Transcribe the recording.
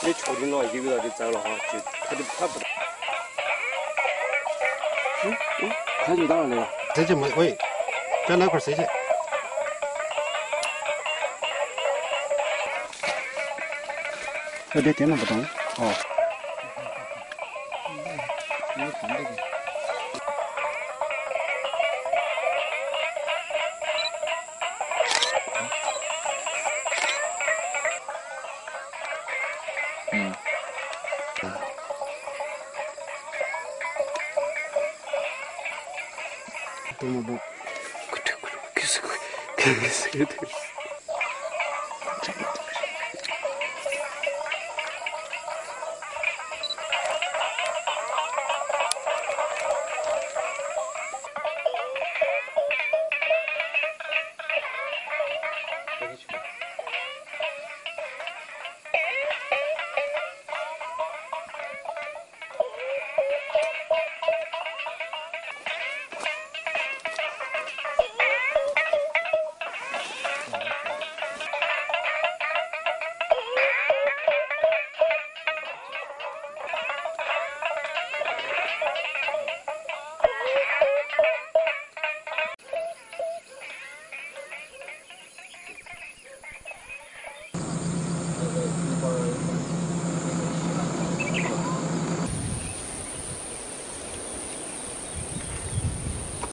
些球听到一个个就走了哈，就他就拍不到。开就到了那个。 这就没喂，在那块谁去？ 有点电了不动。哦。动不动，可是。